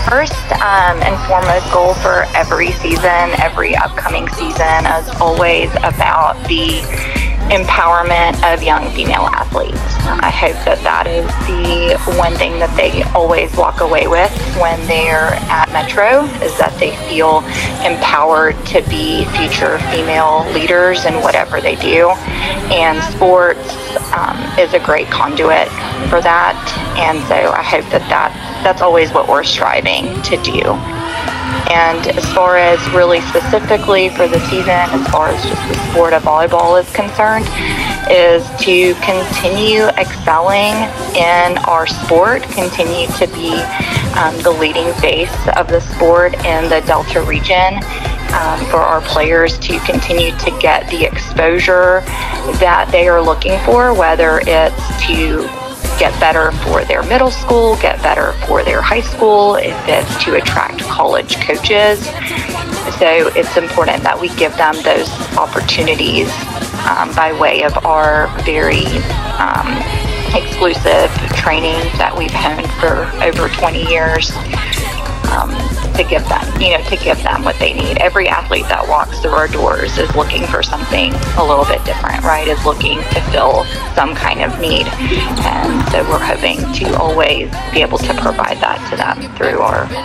First and foremost goal for every season, every upcoming season, is always about the empowerment of young female athletes. I hope that that is the one thing that they always walk away with when they're at Metro, is that they feel empowered to be future female leaders in whatever they do. And sports is a great conduit for that. And so I hope that that's always what we're striving to do. And as far as really specifically for the season, as far as just the sport of volleyball is concerned, is to continue excelling in our sport, continue to be the leading face of the sport in the Delta region, for our players to continue to get the exposure that they are looking for, whether it's to get better for their middle school, get better for their high school, if it's to attract college coaches. So it's important that we give them those opportunities by way of our very exclusive training that we've honed for over 20 years. To give them what they need. Every athlete that walks through our doors is looking for something a little bit different, right? Is looking to fill some kind of need. And so we're hoping to always be able to provide that to them through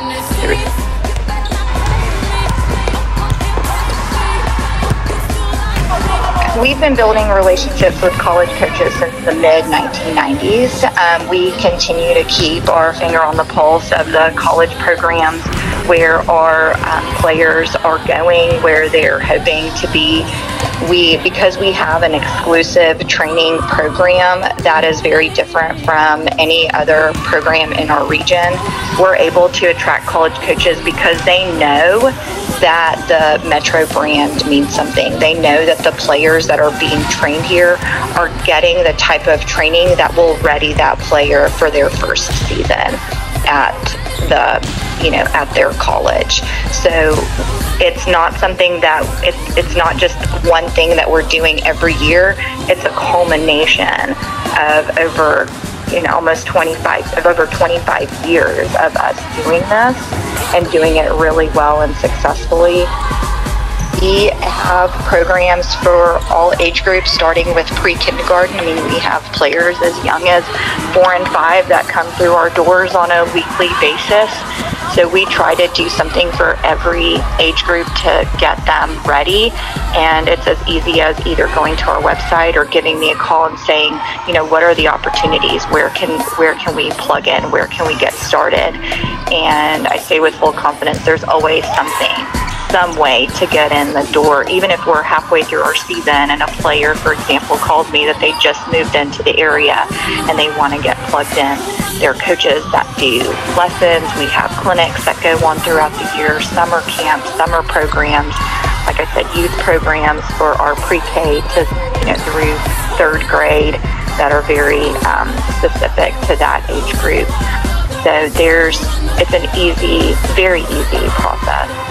We've been building relationships with college coaches since the mid-1990s. We continue to keep our finger on the pulse of the college programs where our players are going, where they're hoping to be. Because we have an exclusive training program that is very different from any other program in our region, we're able to attract college coaches because they know that the Metro brand means something. They know that the players that are being trained here are getting the type of training that will ready that player for their first season at their college. So it's not something that it's not just one thing that we're doing every year. It's a culmination of over 25 years of us doing this and doing it really well and successfully. We have programs for all age groups, starting with pre-kindergarten. I mean, we have players as young as 4 and 5 that come through our doors on a weekly basis. So we try to do something for every age group to get them ready. And it's as easy as either going to our website or giving me a call and saying, what are the opportunities? Where can we plug in? Where can we get started? And I say with full confidence, there's always some way to get in the door. Even if we're halfway through our season and a player, for example, calls me that they just moved into the area and they want to get plugged in. There are coaches that do lessons. We have clinics that go on throughout the year, summer camps, summer programs, like I said, youth programs for our pre-K to through 3rd grade that are very specific to that age group. So it's an very easy process.